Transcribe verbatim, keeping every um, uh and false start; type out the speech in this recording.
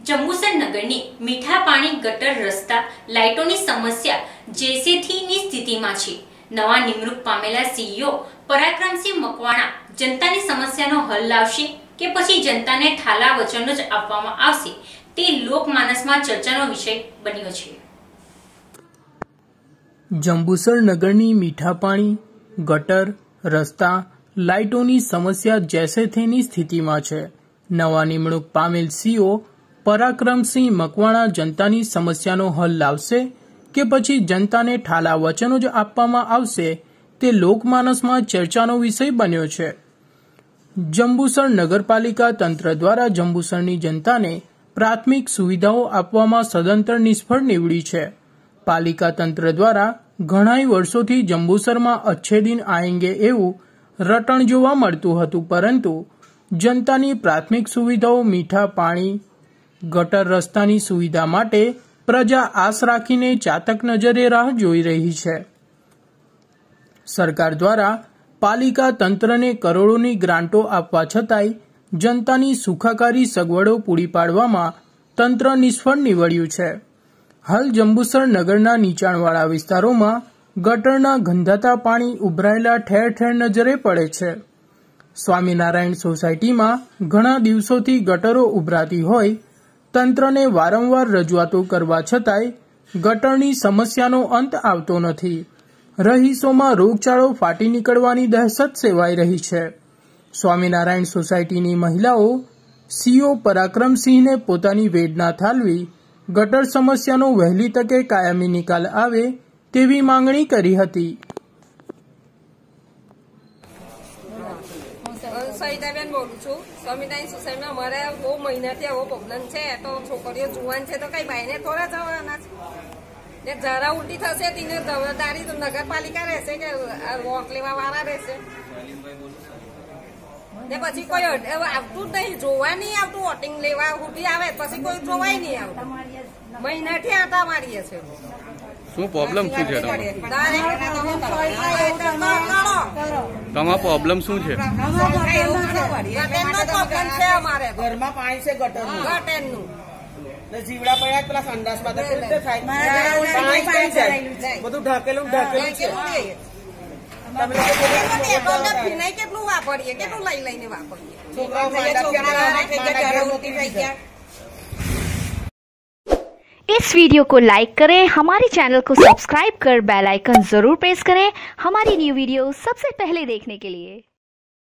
જંબુસર નગરની મીઠા પાણી, ગટર, રસ્તા, લાઇટોની સમસ્યા જેસેથીની સ્થિતિમાં છે। નવા નિમણૂક પામેલા સીઈઓ પરાક્રમસિંહ મકવાણા જનતાની સમસ્યાનો હલ લાવશે કે પછી જનતાને ઠાલા વચનો જ આપવામાં આવશે તે લોકમાનસમાં ચર્ચાનો વિષય બન્યો છે। જંબુસર નગરની મીઠા પાણી, ગટર, રસ્તા, લાઇટોની સમસ્યા જેસેથેની સ્થિતિમાં છે। નવા નિમણૂક પામેલ સીઈઓ પરાક્રમસિંહ મકવાણા જનતાની સમસ્યાનો હલ લાવશે કે પછી જનતાને ઠાલા વચનો જ આપવામાં આવશે તે લોકમાનસમાં ચર્ચાનો વિષય બન્યો છે। જંબુસર નગરપાલિકા તંત્ર દ્વારા જંબુસરની જનતાને પ્રાથમિક સુવિધાઓ આપવામાં સદંતર નિષ્ફળ નીવડી છે। પાલિકા તંત્ર દ્વારા ઘણાય વર્ષોથી જંબુસરમાં અચ્છે દિન આએંગે એવું રટણ જોવા મળતું હતું, પરંતુ જનતાની પ્રાથમિક સુવિધાઓ મીઠા પાણી, ગટર, રસ્તાની સુવિધા માટે પ્રજા આશ રાખીને ચાતક નજરે રાહ જોઈ રહી છે। સરકાર દ્વારા પાલિકા તંત્રને કરોડોની ગ્રાન્ટો આપવા છતાંય જનતાની સુખાકારી સગવડો પૂરી પાડવામાં તંત્ર નિષ્ફળ નીવડ્યું છે। હાલ જંબુસર નગરના નીચાણવાળા વિસ્તારોમાં ગટરના ગંધાતા પાણી ઉભરાયેલા ઠેર ઠેર નજરે પડે છે। સ્વામિનારાયણ સોસાયટીમાં ઘણા દિવસોથી ગટરો ઉભરાતી હોય તંત્રને વારંવાર રજૂઆતો કરવા છતાંય ગટરની સમસ્યાનો અંત આવતો નથી। રહીશોમાં રોગચાળો ફાટી નીકળવાની દહેશત સેવાઈ રહી છે। સ્વામિનારાયણ સોસાયટીની મહિલાઓ સીઈઓ પરાક્રમસિંહને પોતાની વેદના ઠાલવી ગટર સમસ્યાનો વહેલી તકે કાયમી નિકાલ આવે તેવી માંગણી કરી હતી। સહિતાબેન બોલું છું। સ્વામિનારાયણ સોસાયટીમાં અમારે બહુ મહિનાથી આવો પ્રોબ્લેમ છે। તો છોકરીઓ જુવાન છે તો કઈ બાઈને થોડા જવાના છે? જરા ઉલટી થશે તેને જવાબદારી તો નગરપાલિકા રહેશે કે વોટ લેવા વાળા રહેશે? ને પછી કોઈ આવતું જ નહીં, જોવા નહીં આવતું। વોટિંગ લેવા ઉઠી આવે પછી કોઈ જોવાય નહીં આવતું। મહિનાથી આટા મારીએ છે। શું પ્રોબ્લેમ શું છે તમારો? પ્રોબ્લેમ શું છે? અમારે ઘરમાં પાણી છે ગટરનું, ગટરનું જીવડા પડ્યા પેલા સંડાસ બધું ઢાકેલું ઢાકેલું છે। કેટલું વાપરીએ, કેટલું લઈ લઈને વાપરીએ? इस वीडियो को लाइक करें, हमारे चैनल को सब्सक्राइब कर बेल आइकन जरूर प्रेस करें हमारी न्यू वीडियो सबसे पहले देखने के लिए।